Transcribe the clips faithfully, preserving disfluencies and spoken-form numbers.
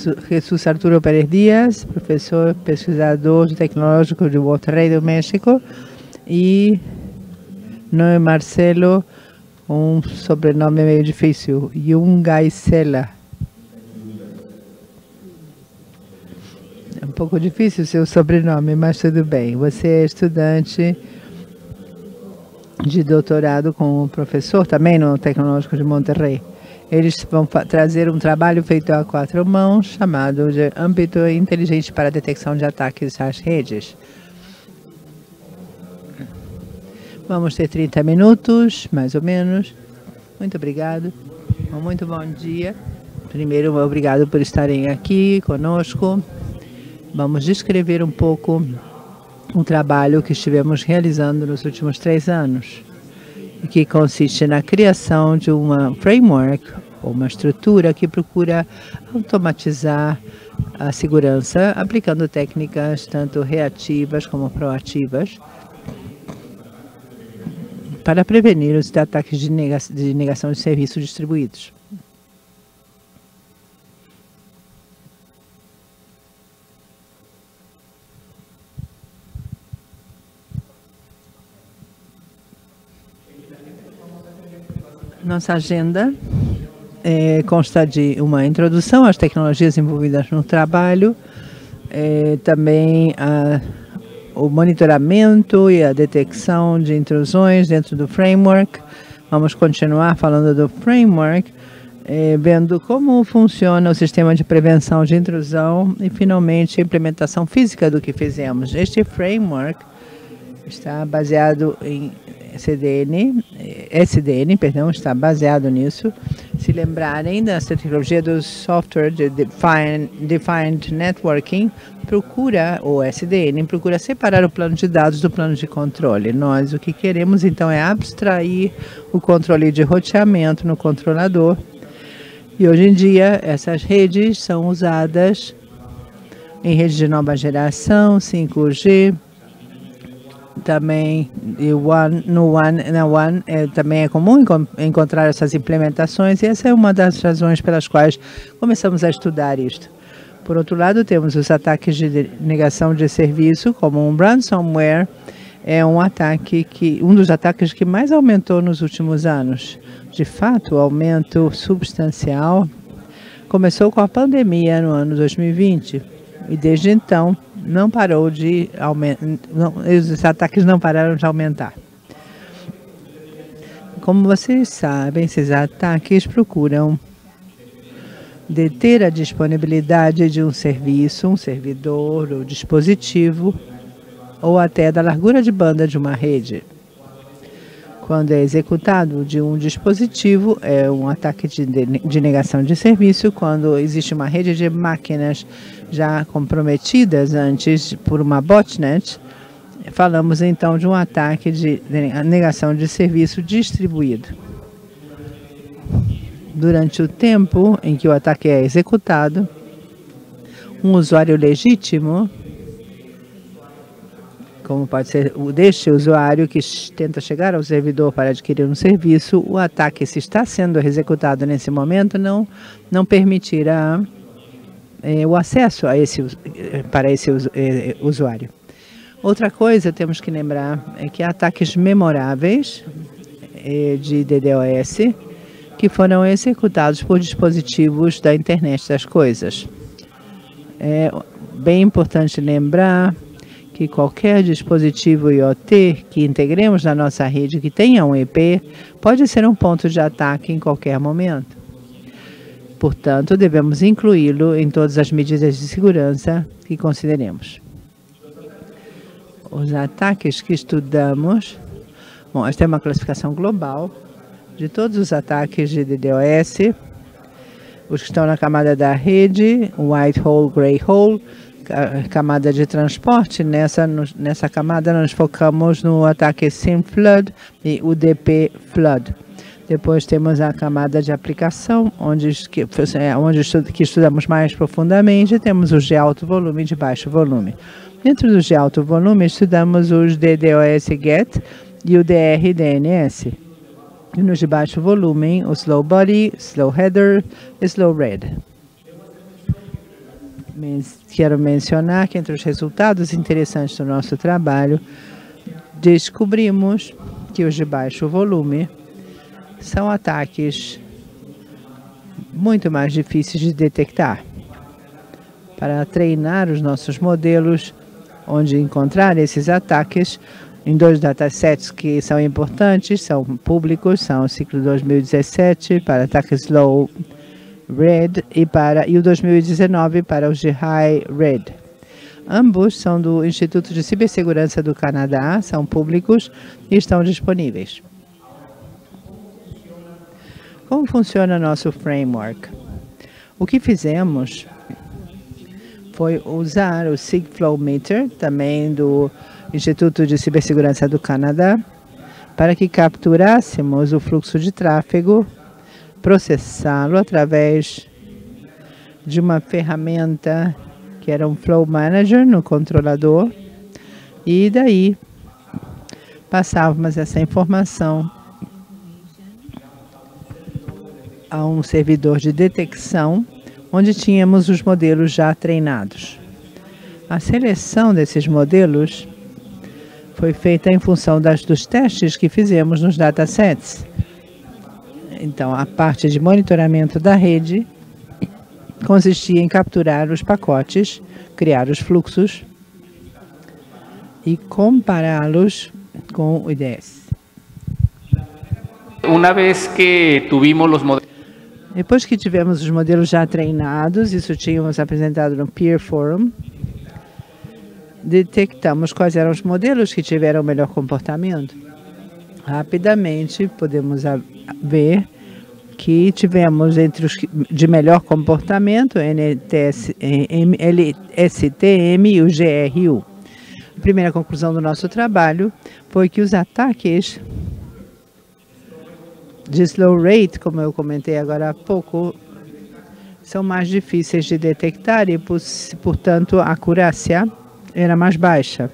Jesus Arturo Pérez Dias, professor pesquisador tecnológico de Monterrey, do México, e Noé Marcelo, um sobrenome meio difícil, Jungaicela. É um pouco difícil o seu sobrenome, mas tudo bem. Você é estudante de doutorado com o professor também no Tecnológico de Monterrey. Eles vão trazer um trabalho feito a quatro mãos, chamado de âmbito inteligente para a detecção de ataques às redes. Vamos ter trinta minutos, mais ou menos. Muito obrigado. Muito bom dia. Primeiro, obrigado por estarem aqui conosco. Vamos descrever um pouco o trabalho que estivemos realizando nos últimos três anos, que consiste na criação de uma framework, ou uma estrutura que procura automatizar a segurança, aplicando técnicas tanto reativas como proativas, para prevenir os ataques de negação de, negação de serviços distribuídos. Nossa agenda é, consta de uma introdução às tecnologias envolvidas no trabalho, é, também a, o monitoramento e a detecção de intrusões dentro do framework. Vamos continuar falando do framework, é, vendo como funciona o sistema de prevenção de intrusão e, finalmente, a implementação física do que fizemos. Este framework está baseado em S D N, S D N, perdão, está baseado nisso. Se lembrarem da tecnologia do Software de Defined, Defined Networking, procura, o S D N, procura separar o plano de dados do plano de controle. Nós o que queremos, então, é abstrair o controle de roteamento no controlador. E, hoje em dia, essas redes são usadas em redes de nova geração, cinco G, também e One, no One, na One é, também é comum enco encontrar essas implementações, e essa é uma das razões pelas quais começamos a estudar isto. Por outro lado, temos os ataques de negação de serviço, como um ransomware, é um ataque que um dos ataques que mais aumentou nos últimos anos. De fato, o aumento substancial começou com a pandemia no ano dois mil e vinte, e desde então não parou de aumentar, os ataques não pararam de aumentar. Como vocês sabem, esses ataques procuram deter a disponibilidade de um serviço, um servidor ou dispositivo, ou até da largura de banda de uma rede. Quando é executado de um dispositivo, é um ataque de, de negação de serviço. Quando existe uma rede de máquinas já comprometidas antes por uma botnet, falamos então de um ataque de negação de serviço distribuído. Durante o tempo em que o ataque é executado, um usuário legítimo, como pode ser o deste usuário que tenta chegar ao servidor para adquirir um serviço, o ataque, se está sendo executado nesse momento, não, não permitirá é, o acesso a esse, para esse é, usuário. Outra coisa temos que lembrar é que há ataques memoráveis é, de D DoS que foram executados por dispositivos da internet das coisas. É bem importante lembrar que qualquer dispositivo I O T que integremos na nossa rede que tenha um I P pode ser um ponto de ataque em qualquer momento. Portanto, devemos incluí-lo em todas as medidas de segurança que consideremos. Os ataques que estudamos, bom, esta é uma classificação global de todos os ataques de D DoS, os que estão na camada da rede, white hole, gray hole, camada de transporte. Nessa, nessa camada nós focamos no ataque SIM Flood e U D P Flood. Depois temos a camada de aplicação, onde, que, onde estu, que estudamos mais profundamente. Temos os de alto volume e de baixo volume. Dentro dos de alto volume, estudamos os D DoS Get e o D R D N S. E nos de baixo volume, o Slow Body, Slow Header e Slow Read. Quero mencionar que entre os resultados interessantes do nosso trabalho, descobrimos que os de baixo volume são ataques muito mais difíceis de detectar. Para treinar os nossos modelos, onde encontrar esses ataques, em dois datasets que são importantes, são públicos, são o ciclo dois mil e dezessete para ataques low red e, para, e o dois mil e dezenove para os de high red. Ambos são do Instituto de Cibersegurança do Canadá, são públicos e estão disponíveis. Como funciona nosso framework? O que fizemos foi usar o SigFlowMeter, também do Instituto de Cibersegurança do Canadá, para que capturássemos o fluxo de tráfego, processá-lo através de uma ferramenta que era um Flow Manager no controlador, e daí passávamos essa informação a um servidor de detecção, onde tínhamos os modelos já treinados. A seleção desses modelos foi feita em função das, dos testes que fizemos nos datasets. Então, a parte de monitoramento da rede consistia em capturar os pacotes, criar os fluxos e compará-los com o I D S. Uma vez que tivemos os modelos, depois que tivemos os modelos já treinados, isso tínhamos apresentado no Peer Forum, detectamos quais eram os modelos que tiveram o melhor comportamento. Rapidamente podemos ver que tivemos entre os de melhor comportamento, N T S, L S T M e o G R U. A primeira conclusão do nosso trabalho foi que os ataques de slow rate, como eu comentei agora há pouco, são mais difíceis de detectar e, portanto, a acurácia era mais baixa.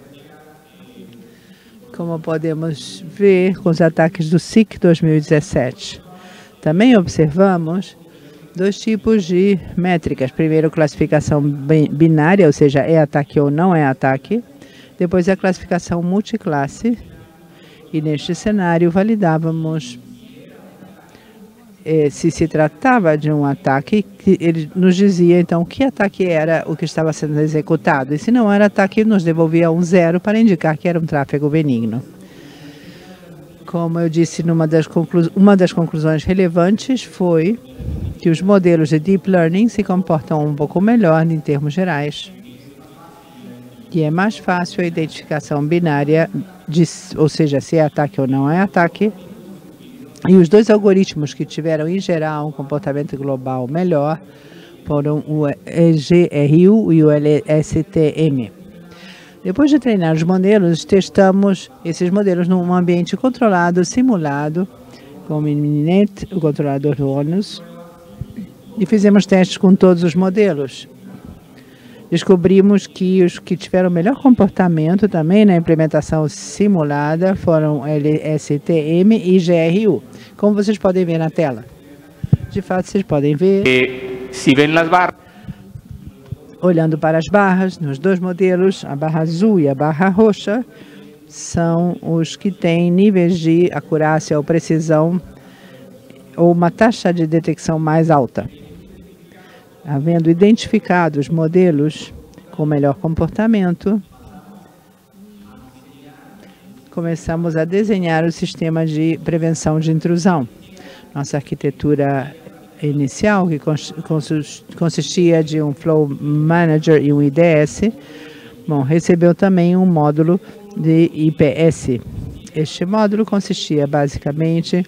Como podemos ver com os ataques do S I C dois mil e dezessete. Também observamos dois tipos de métricas. Primeiro, classificação binária, ou seja, é ataque ou não é ataque. Depois, a classificação multiclasse. E neste cenário, validávamos eh, se se tratava de um ataque, que ele nos dizia, então, que ataque era o que estava sendo executado. E se não era ataque, nos devolvia um zero para indicar que era um tráfego benigno. Como eu disse, numa das conclu... uma das conclusões relevantes foi que os modelos de Deep Learning se comportam um pouco melhor em termos gerais. Que é mais fácil a identificação binária, de, ou seja, se é ataque ou não é ataque. E os dois algoritmos que tiveram, em geral, um comportamento global melhor foram o G R U e o L S T M. Depois de treinar os modelos, testamos esses modelos num ambiente controlado, simulado, com o Mininet, o controlador do ONUS, e fizemos testes com todos os modelos. Descobrimos que os que tiveram melhor comportamento também na implementação simulada foram L S T M e G R U, como vocês podem ver na tela. De fato, vocês podem ver, se ven las barras, olhando para as barras, nos dois modelos, a barra azul e a barra roxa, são os que têm níveis de acurácia ou precisão ou uma taxa de detecção mais alta. Havendo identificado os modelos com melhor comportamento, começamos a desenhar o sistema de prevenção de intrusão. Nossa arquitetura inicial, que consistia de um Flow Manager e um I D S, bom, recebeu também um módulo de I P S. Este módulo consistia basicamente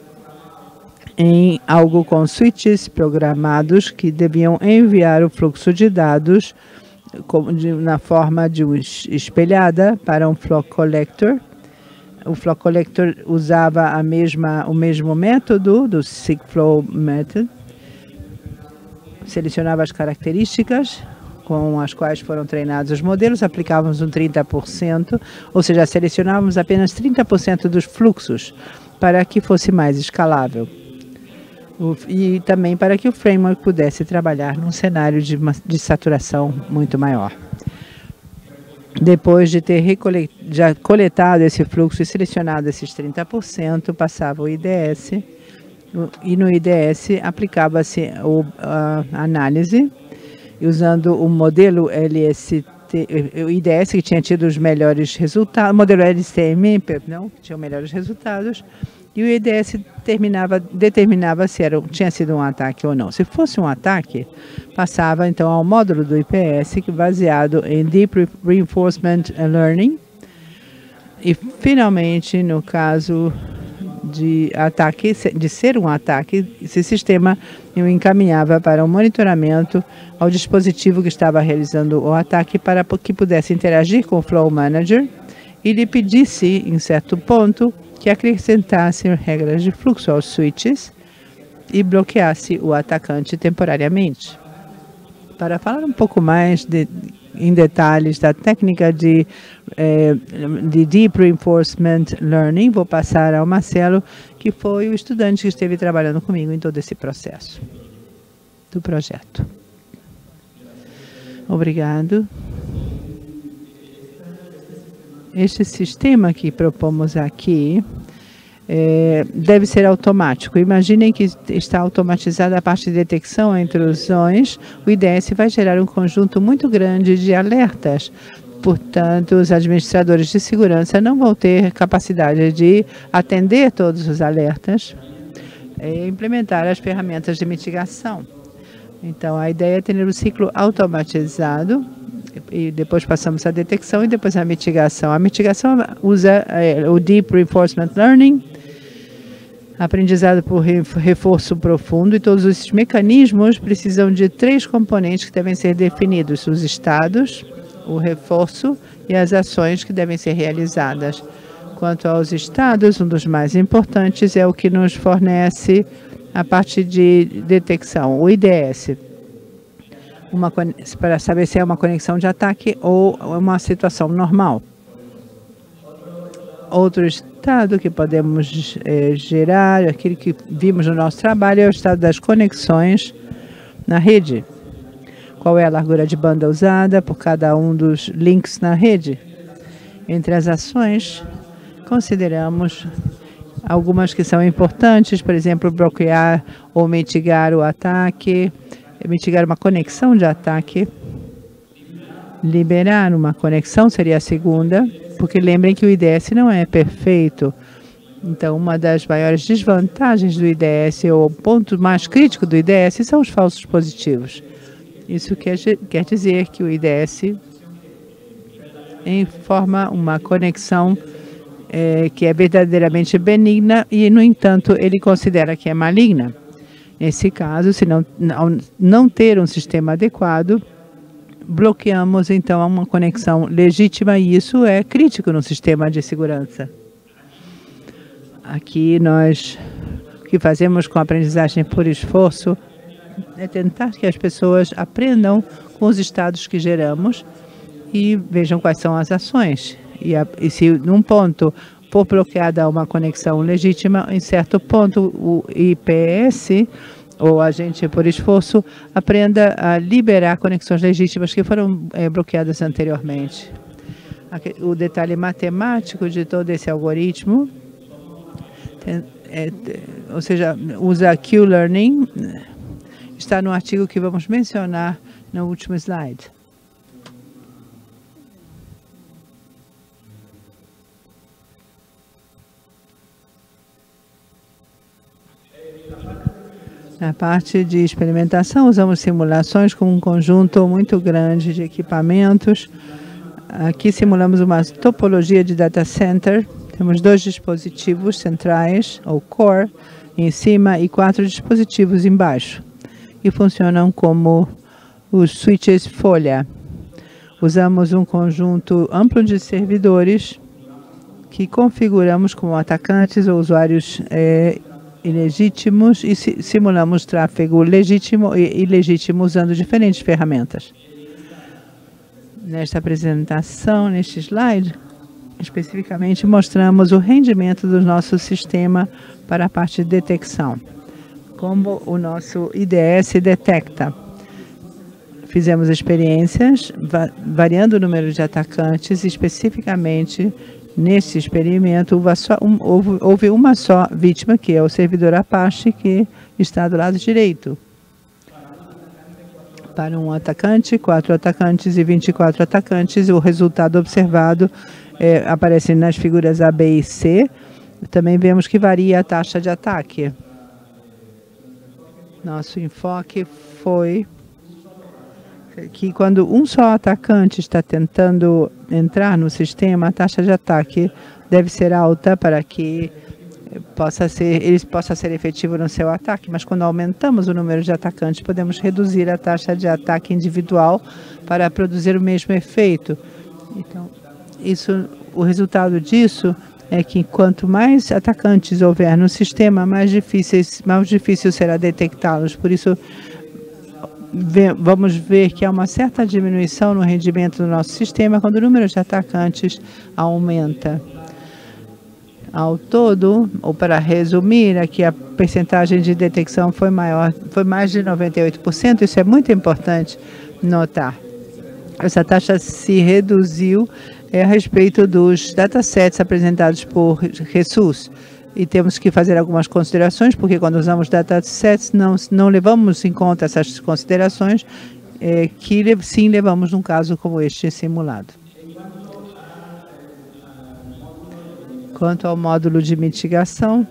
em algo com switches programados que deviam enviar o fluxo de dados de, na forma de uma espelhada para um Flow Collector. O Flow Collector usava a mesma, o mesmo método do SigFlow Method, selecionava as características com as quais foram treinados os modelos, aplicávamos um trinta por cento, ou seja, selecionávamos apenas trinta por cento dos fluxos para que fosse mais escalável. O, e também para que o framework pudesse trabalhar num cenário de, de saturação muito maior. Depois de ter já coletado esse fluxo e selecionado esses trinta por cento, passava o I D S, e no I D S aplicava-se a análise, usando o modelo L S T, o I D S que tinha tido os melhores resultados, o modelo L S T M, não, que tinha os melhores resultados, e o I D S terminava, determinava se era, tinha sido um ataque ou não. Se fosse um ataque, passava então ao módulo do I P S, que baseado em Deep Reinforcement Learning. E finalmente, no caso de ataque, de ser um ataque, esse sistema o encaminhava para um monitoramento ao dispositivo que estava realizando o ataque para que pudesse interagir com o Flow Manager e lhe pedisse, em certo ponto, que acrescentasse regras de fluxo aos switches e bloqueasse o atacante temporariamente. Para falar um pouco mais de, em detalhes da técnica de, eh, de Deep Reinforcement Learning, vou passar ao Marcelo, que foi o estudante que esteve trabalhando comigo em todo esse processo do projeto. Obrigado. Este sistema que propomos aqui é, deve ser automático. Imaginem que está automatizada a parte de detecção e intrusões. O I D S vai gerar um conjunto muito grande de alertas. Portanto, os administradores de segurança não vão ter capacidade de atender todos os alertas e implementar as ferramentas de mitigação. Então, a ideia é ter um ciclo automatizado, e depois passamos à detecção e depois à mitigação. A mitigação usa é, o Deep Reinforcement Learning, aprendizado por reforço profundo, e todos esses mecanismos precisam de três componentes que devem ser definidos: os estados, o reforço e as ações que devem ser realizadas. Quanto aos estados, um dos mais importantes é o que nos fornece a parte de detecção, o I D S. Uma, para saber se é uma conexão de ataque ou uma situação normal. Outro estado que podemos é, gerar, aquele que vimos no nosso trabalho, é o estado das conexões na rede. Qual é a largura de banda usada por cada um dos links na rede? Entre as ações, consideramos algumas que são importantes, por exemplo, bloquear ou mitigar o ataque, mitigar uma conexão de ataque, liberar uma conexão seria a segunda, porque lembrem que o I D S não é perfeito. Então, uma das maiores desvantagens do I D S, ou o ponto mais crítico do I D S, são os falsos positivos. Isso quer, quer dizer que o I D S informa uma conexão é, que é verdadeiramente benigna e, no entanto, ele considera que é maligna. Nesse caso, se não, não, não ter um sistema adequado, bloqueamos, então, uma conexão legítima, e isso é crítico no sistema de segurança. Aqui, nós, o que fazemos com a aprendizagem por esforço é tentar que as pessoas aprendam com os estados que geramos e vejam quais são as ações. E, a, e se, num ponto, for bloqueada uma conexão legítima, em certo ponto, o I P S, ou agente por esforço, aprenda a liberar conexões legítimas que foram é, bloqueadas anteriormente. Aqui, o detalhe matemático de todo esse algoritmo, tem, é, ou seja, usa Q-Learning, está no artigo que vamos mencionar no último slide. Na parte de experimentação, usamos simulações com um conjunto muito grande de equipamentos. Aqui simulamos uma topologia de data center. Temos dois dispositivos centrais, ou core, em cima e quatro dispositivos embaixo, que funcionam como os switches folha. Usamos um conjunto amplo de servidores que configuramos como atacantes ou usuários é, ilegítimos e simulamos tráfego legítimo e ilegítimo usando diferentes ferramentas. Nesta apresentação, neste slide, especificamente mostramos o rendimento do nosso sistema para a parte de detecção. como o nosso I D S detecta. Fizemos experiências va variando o número de atacantes, especificamente nesse experimento houve, só um, houve, houve uma só vítima, que é o servidor Apache, que está do lado direito. Para um atacante, quatro atacantes e vinte e quatro atacantes, o resultado observado é, aparece nas figuras A, B e C. Também vemos que varia a taxa de ataque. Nosso enfoque foi que quando um só atacante está tentando entrar no sistema, a taxa de ataque deve ser alta para que possa ser, ele possa ser efetivo no seu ataque. Mas quando aumentamos o número de atacantes, podemos reduzir a taxa de ataque individual para produzir o mesmo efeito. Então, isso, o resultado disso é que quanto mais atacantes houver no sistema, mais difíceis, mais difícil será detectá-los. Por isso, vamos ver que há uma certa diminuição no rendimento do nosso sistema quando o número de atacantes aumenta. Ao todo, ou para resumir, aqui a percentagem de detecção foi maior, foi mais de noventa e oito por cento. Isso é muito importante notar. Essa taxa se reduziu é, a respeito dos datasets apresentados por Jesus. E temos que fazer algumas considerações, porque quando usamos datasets, não, não levamos em conta essas considerações, é, que sim levamos num caso como este simulado. Quanto ao módulo de mitigação,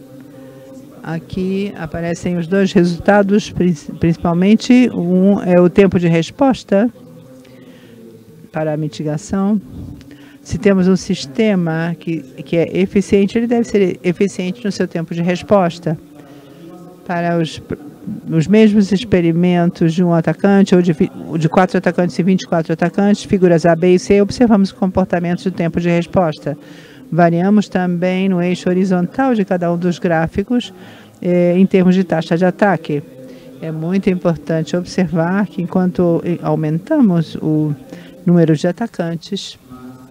aqui aparecem os dois resultados, principalmente. Um é o tempo de resposta para a mitigação. Se temos um sistema que, que é eficiente, ele deve ser eficiente no seu tempo de resposta. Para os, os mesmos experimentos de um atacante, ou de, de quatro atacantes e vinte e quatro atacantes, figuras A, B e C, observamos o comportamento do tempo de resposta. Variamos também no eixo horizontal de cada um dos gráficos eh, em termos de taxa de ataque. É muito importante observar que enquanto aumentamos o número de atacantes,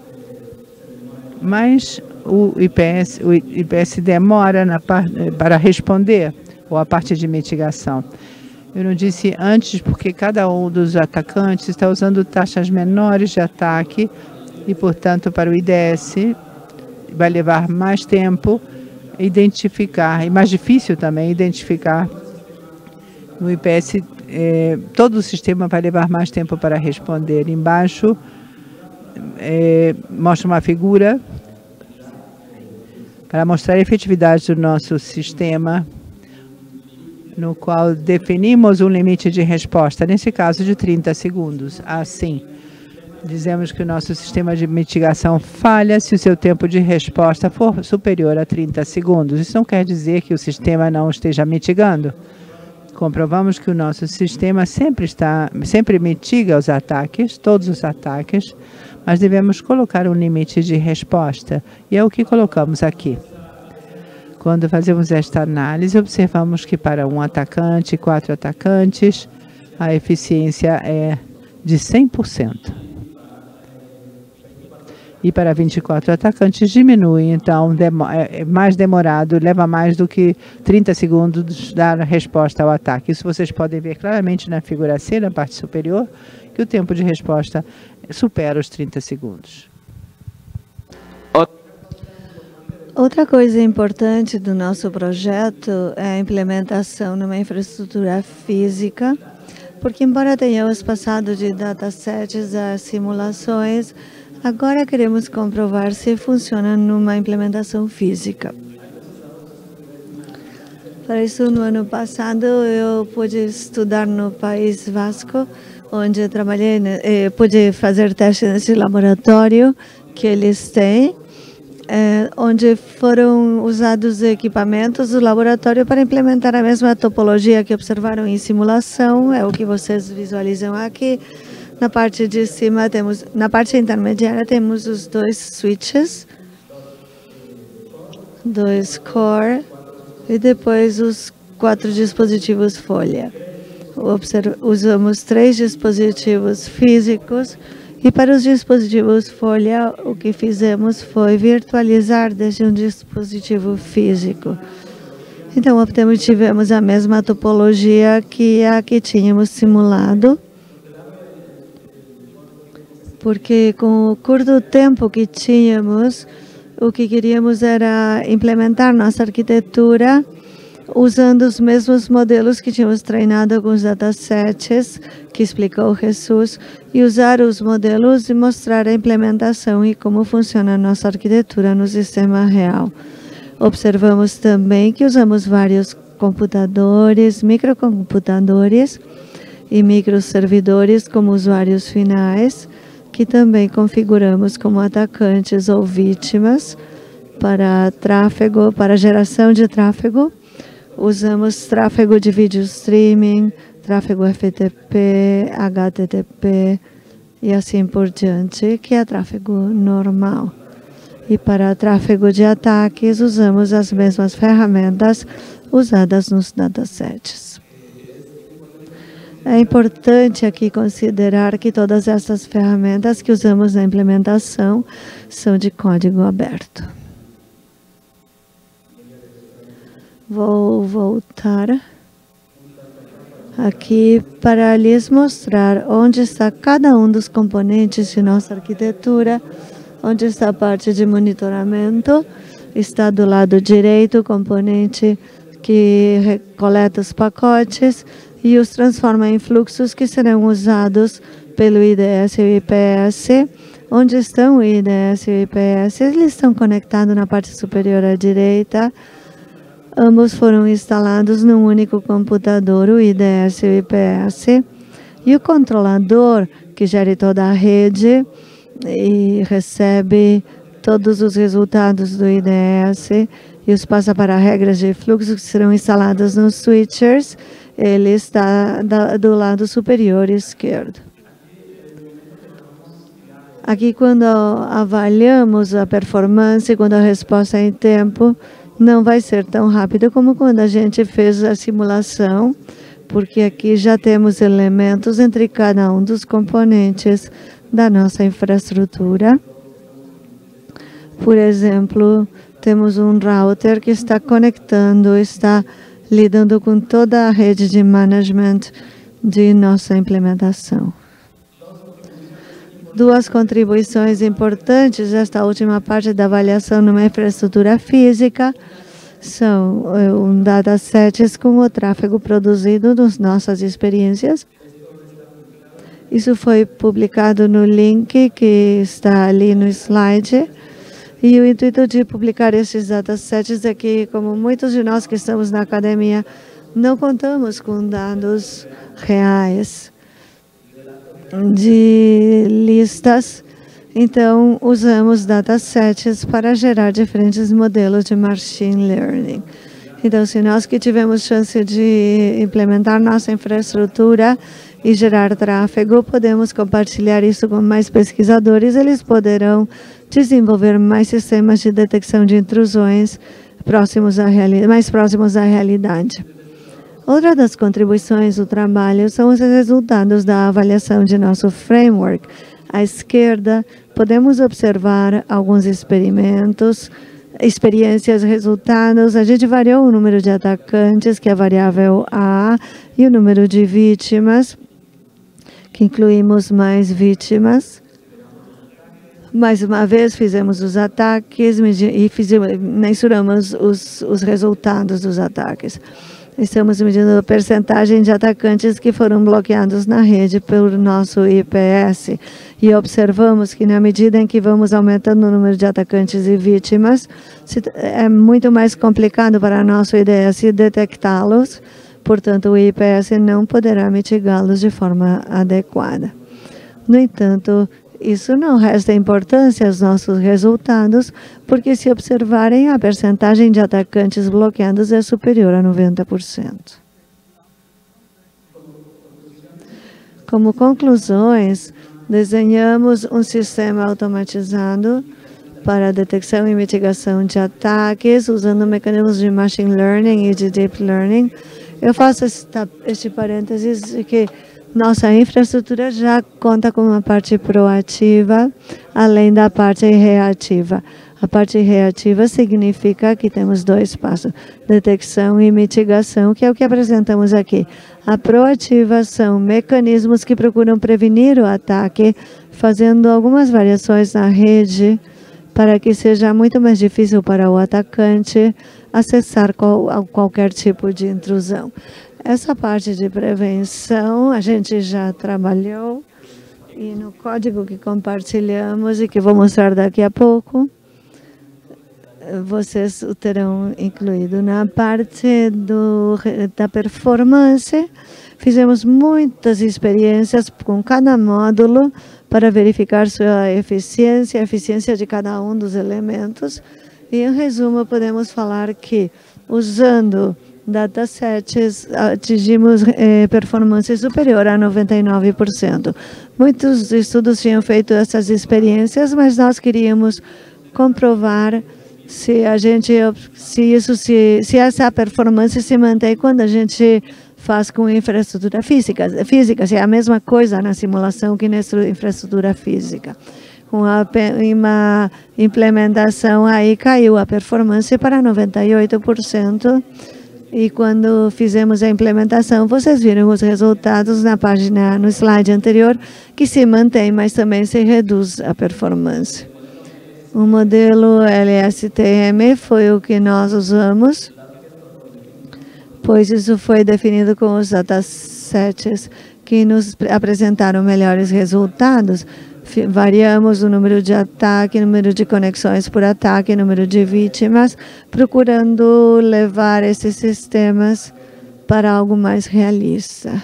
mas o I P S, o I P S demora na par, para responder, ou a parte de mitigação. Eu não disse antes porque cada um dos atacantes está usando taxas menores de ataque e, portanto, para o I D S vai levar mais tempo identificar, e mais difícil também identificar. No I P S, eh, todo o sistema vai levar mais tempo para responder. Embaixo, É, mostra uma figura para mostrar a efetividade do nosso sistema, no qual definimos um limite de resposta, nesse caso de trinta segundos. Assim, dizemos que o nosso sistema de mitigação falha se o seu tempo de resposta for superior a trinta segundos. Isso não quer dizer que o sistema não esteja mitigando. Comprovamos que o nosso sistema sempre, está, sempre mitiga os ataques, todos os ataques, mas devemos colocar um limite de resposta, e é o que colocamos aqui. Quando fazemos esta análise, observamos que para um atacante e quatro atacantes, a eficiência é de cem por cento. E para vinte e quatro atacantes diminui, então é mais demorado, leva mais do que trinta segundos dar a resposta ao ataque. Isso vocês podem ver claramente na figura C, na parte superior, que o tempo de resposta supera os trinta segundos. Outra coisa importante do nosso projeto é a implementação numa infraestrutura física, porque embora tenhamos passado de datasets a simulações, agora queremos comprovar se funciona numa implementação física. Para isso, no ano passado, eu pude estudar no País Vasco, onde eu trabalhei, eh, pude fazer testes nesse laboratório que eles têm, eh, onde foram usados equipamentos do laboratório para implementar a mesma topologia que observaram em simulação, é o que vocês visualizam aqui. Na parte de cima temos, na parte intermediária temos os dois switches, dois core e depois os quatro dispositivos folha. Observa, usamos três dispositivos físicos e para os dispositivos folha o que fizemos foi virtualizar desde um dispositivo físico. Então, obtemos, tivemos a mesma topologia que a que tínhamos simulado, porque com o curto tempo que tínhamos, o que queríamos era implementar nossa arquitetura usando os mesmos modelos que tínhamos treinado com os datasets que explicou Jesus, e usar os modelos e mostrar a implementação e como funciona a nossa arquitetura no sistema real. Observamos também que usamos vários computadores, microcomputadores e microservidores como usuários finais, que também configuramos como atacantes ou vítimas para tráfego, para geração de tráfego. Usamos tráfego de vídeo streaming, tráfego F T P, H T T P e assim por diante, que é tráfego normal. E para tráfego de ataques, usamos as mesmas ferramentas usadas nos datasets. É importante aqui considerar que todas essas ferramentas que usamos na implementação são de código aberto. Vou voltar aqui para lhes mostrar onde está cada um dos componentes de nossa arquitetura. Onde está a parte de monitoramento, está do lado direito o componente que coleta os pacotes e os transforma em fluxos que serão usados pelo I D S e o I P S. Onde estão o I D S e o I P S? Eles estão conectados na parte superior à direita. Ambos foram instalados num único computador, o I D S e o I P S. E o controlador, que gere toda a rede e recebe todos os resultados do I D S e os passa para regras de fluxo que serão instaladas nos switchers, ele está do lado superior esquerdo. Aqui, quando avaliamos a performance, quando a resposta é em tempo, não vai ser tão rápido como quando a gente fez a simulação, porque aqui já temos elementos entre cada um dos componentes da nossa infraestrutura. Por exemplo, temos um router que está conectando, está lidando com toda a rede de management de nossa implementação. Duas contribuições importantes desta última parte da avaliação numa infraestrutura física são um datasets com o tráfego produzido nas nossas experiências. Isso foi publicado no link que está ali no slide. E o intuito de publicar esses datasets é que, como muitos de nós que estamos na academia, não contamos com dados reais de listas, então usamos datasets para gerar diferentes modelos de machine learning. Então, se nós que tivemos chance de implementar nossa infraestrutura e gerar tráfego, podemos compartilhar isso com mais pesquisadores, eles poderão desenvolver mais sistemas de detecção de intrusões próximos à realidade, mais próximos à realidade. Outra das contribuições do trabalho são os resultados da avaliação de nosso framework. À esquerda, podemos observar alguns experimentos, experiências, resultados. A gente variou o número de atacantes, que é a variável A, e o número de vítimas, que incluímos mais vítimas. Mais uma vez, fizemos os ataques e fizemos, mensuramos os, os resultados dos ataques. Estamos medindo a percentagem de atacantes que foram bloqueados na rede pelo nosso I P S. E observamos que, na medida em que vamos aumentando o número de atacantes e vítimas, é muito mais complicado para nosso I D S detectá-los. Portanto, o I P S não poderá mitigá-los de forma adequada. No entanto, isso não resta importância aos nossos resultados, porque, se observarem, a percentagem de atacantes bloqueados é superior a noventa por cento. Como conclusões, desenhamos um sistema automatizado para a detecção e mitigação de ataques, usando mecanismos de machine learning e de deep learning. Eu faço esta, este parênteses de que nossa infraestrutura já conta com uma parte proativa, além da parte reativa. A parte reativa significa que temos dois passos, detecção e mitigação, que é o que apresentamos aqui. A proativa são mecanismos que procuram prevenir o ataque, fazendo algumas variações na rede para que seja muito mais difícil para o atacante acessar qual, qualquer tipo de intrusão. Essa parte de prevenção a gente já trabalhou e no código que compartilhamos e que vou mostrar daqui a pouco, vocês o terão incluído. Na parte do, da performance, fizemos muitas experiências com cada módulo para verificar sua eficiência, a eficiência de cada um dos elementos. E, em resumo, podemos falar que, usando datasets, atingimos eh, performance superior a noventa e nove por cento. Muitos estudos tinham feito essas experiências, mas nós queríamos comprovar se a gente, se isso, se, se essa performance se mantém quando a gente faz com infraestrutura física. Física, se é a mesma coisa na simulação que na infraestrutura física. Com a, uma implementação aí caiu a performance para noventa e oito por cento. E quando fizemos a implementação, vocês viram os resultados na página, no slide anterior, que se mantém, mas também se reduz a performance. O modelo L S T M foi o que nós usamos, pois isso foi definido com os datasets que nos apresentaram melhores resultados. Variamos o número de ataque, número de conexões por ataque, número de vítimas, procurando levar esses sistemas para algo mais realista.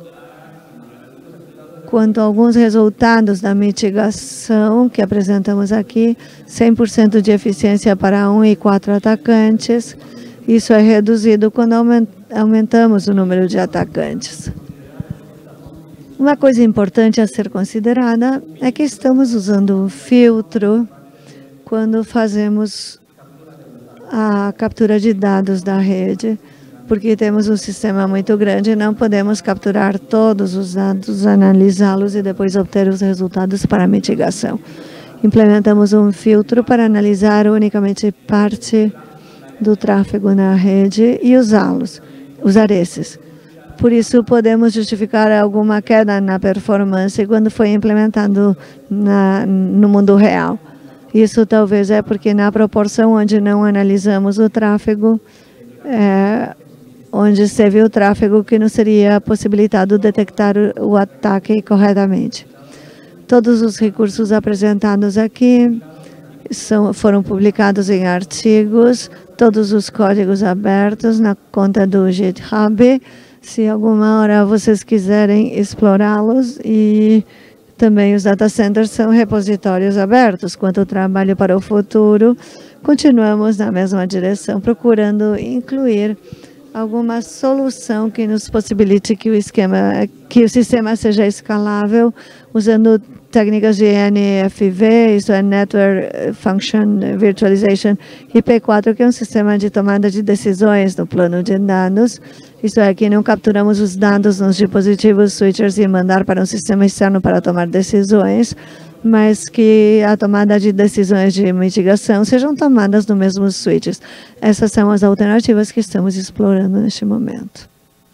Quanto a alguns resultados da mitigação que apresentamos aqui, cem por cento de eficiência para um e quatro atacantes. Isso é reduzido quando aumentamos o número de atacantes. Uma coisa importante a ser considerada é que estamos usando um filtro quando fazemos a captura de dados da rede, porque temos um sistema muito grande e não podemos capturar todos os dados, analisá-los e depois obter os resultados para mitigação. Implementamos um filtro para analisar unicamente parte do tráfego na rede e usá-los, usar esses. Por isso, podemos justificar alguma queda na performance quando foi implementado na, no mundo real. Isso talvez é porque na proporção onde não analisamos o tráfego, é, onde se viu o tráfego que não seria possibilitado detectar o, o ataque corretamente. Todos os recursos apresentados aqui são, foram publicados em artigos, todos os códigos abertos na conta do GitHub. Se alguma hora vocês quiserem explorá-los, e também os data centers são repositórios abertos. Quanto ao trabalho para o futuro, continuamos na mesma direção, procurando incluir alguma solução que nos possibilite que o esquema, que o sistema seja escalável, usando técnicas de N F V, isso é Network Function Virtualization, I P quatro, que é um sistema de tomada de decisões no plano de dados. Isso é que não capturamos os dados nos dispositivos switchers e mandar para um sistema externo para tomar decisões, mas que a tomada de decisões de mitigação sejam tomadas no mesmo switches. Essas são as alternativas que estamos explorando neste momento.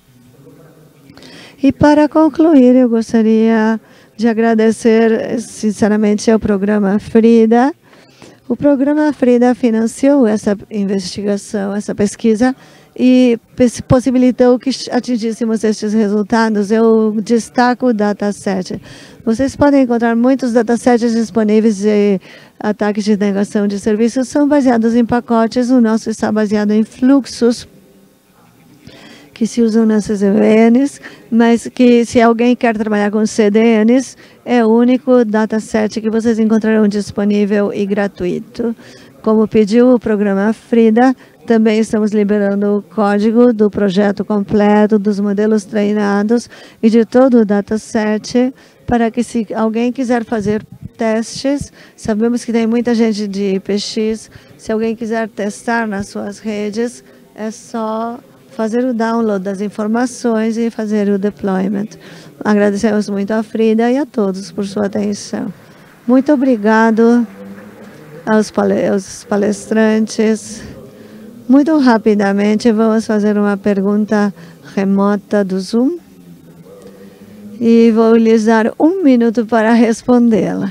E para concluir, eu gostaria de agradecer sinceramente ao programa Frida. O programa Frida financiou essa investigação, essa pesquisa, e possibilitou que atingíssemos estes resultados. Eu destaco o dataset. Vocês podem encontrar muitos datasets disponíveis de ataques de negação de serviços, são baseados em pacotes. O nosso está baseado em fluxos que se usam nas C D Ns, mas que, se alguém quer trabalhar com C D Ns, é o único dataset que vocês encontrarão disponível e gratuito. Como pediu o programa Frida, também estamos liberando o código do projeto completo, dos modelos treinados e de todo o dataset, para que, se alguém quiser fazer testes, sabemos que tem muita gente de I P X, se alguém quiser testar nas suas redes, é só fazer o download das informações e fazer o deployment. Agradecemos muito a Frida e a todos por sua atenção. Muito obrigado aos palestrantes. Muito rapidamente, vamos fazer uma pergunta remota do Zoom. E vou lhes dar um minuto para respondê-la.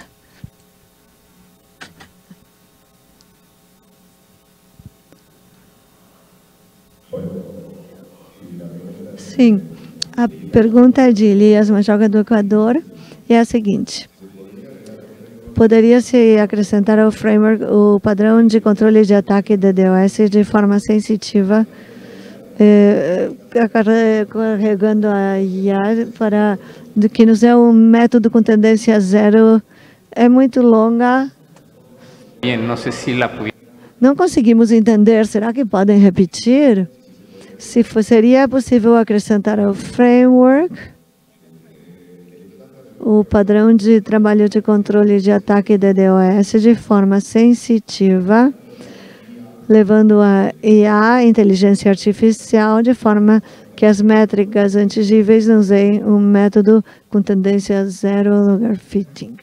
Sim, a pergunta é de Elias Majoga do Equador é a seguinte. Poderia-se acrescentar ao framework o padrão de controle de ataque de DDoS de forma sensitiva, eh, carregando a I A para que nos é um método com tendência zero? É muito longa. Bien, não sei se la Não conseguimos entender. Será que podem repetir? Se for, seria possível acrescentar ao framework o padrão de trabalho de controle de ataque de DDoS de forma sensitiva, levando a I A, inteligência artificial, de forma que as métricas atingíveis usem um método com tendência zero lugar fitting.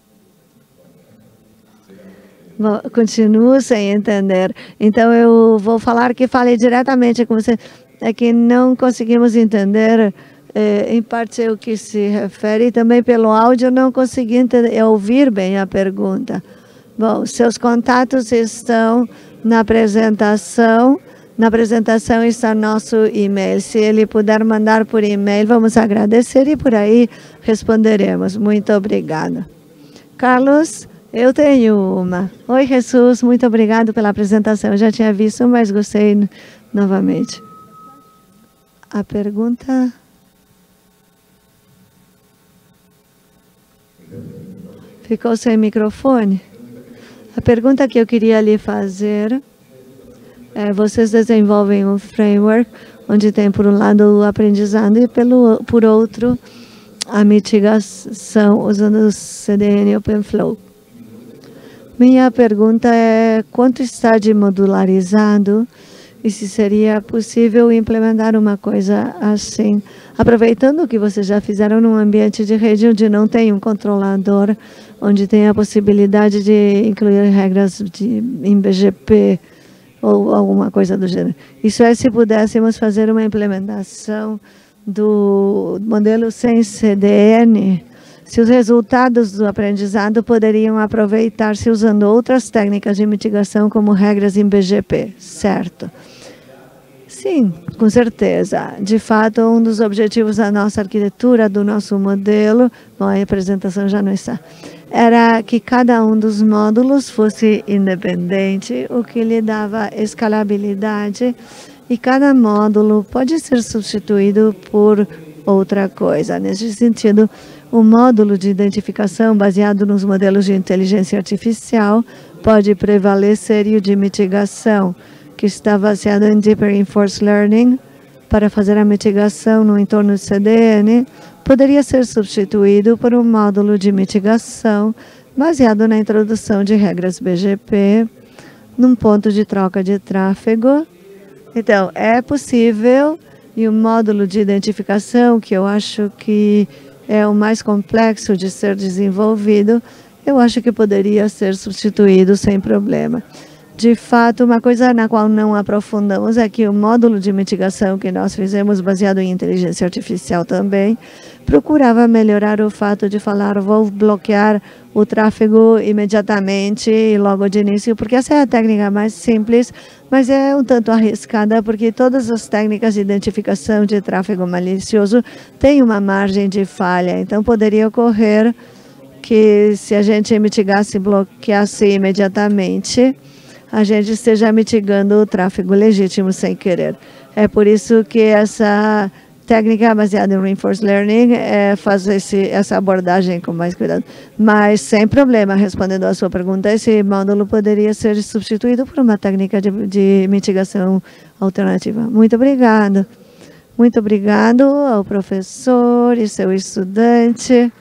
Continuo sem entender. Então, eu vou falar que falei diretamente com você. É que não conseguimos entender, eh, em parte, o que se refere. Também pelo áudio, não consegui entender, ouvir bem a pergunta. Bom, seus contatos estão na apresentação. Na apresentação está nosso e-mail. Se ele puder mandar por e-mail, vamos agradecer e por aí responderemos. Muito obrigada. Carlos? Eu tenho uma. Oi, Jesus, muito obrigado pela apresentação. Eu já tinha visto, mas gostei novamente. A pergunta... Ficou sem microfone? A pergunta que eu queria lhe fazer é, vocês desenvolvem um framework onde tem, por um lado, o aprendizado e, pelo, por outro, a mitigação usando o C D N OpenFlow. Minha pergunta é quanto está de modularizado e se seria possível implementar uma coisa assim, aproveitando o que vocês já fizeram num ambiente de rede onde não tem um controlador, onde tem a possibilidade de incluir regras de, em B G P ou alguma coisa do gênero. Isso é se pudéssemos fazer uma implementação do modelo sem C D N, se os resultados do aprendizado poderiam aproveitar-se usando outras técnicas de mitigação como regras em B G P, certo? Sim, com certeza. De fato, um dos objetivos da nossa arquitetura, do nosso modelo, bom, a apresentação já não está, era que cada um dos módulos fosse independente, o que lhe dava escalabilidade, e cada módulo pode ser substituído por outra coisa. Nesse sentido, o módulo de identificação baseado nos modelos de inteligência artificial pode prevalecer e o de mitigação, que está baseado em Deep Reinforcement Learning, para fazer a mitigação no entorno de C D N, poderia ser substituído por um módulo de mitigação baseado na introdução de regras B G P num ponto de troca de tráfego. Então, é possível, e o módulo de identificação, que eu acho que é o mais complexo de ser desenvolvido, eu acho que poderia ser substituído sem problema. De fato, uma coisa na qual não aprofundamos é que o módulo de mitigação que nós fizemos, baseado em inteligência artificial também, procurava melhorar o fato de falar, vou bloquear o tráfego imediatamente e logo de início, porque essa é a técnica mais simples, mas é um tanto arriscada, porque todas as técnicas de identificação de tráfego malicioso têm uma margem de falha. Então, poderia ocorrer que, se a gente mitigasse e bloqueasse imediatamente, a gente esteja mitigando o tráfego legítimo sem querer. É por isso que essa técnica baseada em Reinforcement Learning é, faz esse, essa abordagem com mais cuidado. Mas, sem problema, respondendo à sua pergunta, esse módulo poderia ser substituído por uma técnica de, de mitigação alternativa. Muito obrigado. Muito obrigado ao professor e seu estudante.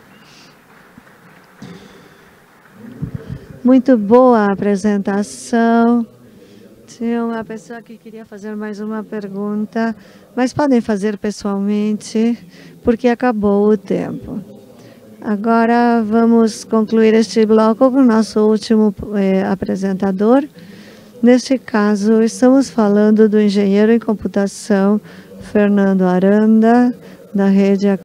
Muito boa a apresentação. Tinha uma pessoa que queria fazer mais uma pergunta, mas podem fazer pessoalmente, porque acabou o tempo. Agora vamos concluir este bloco com o nosso último eh, apresentador. Neste caso, estamos falando do engenheiro em computação Fernando Aranda, da rede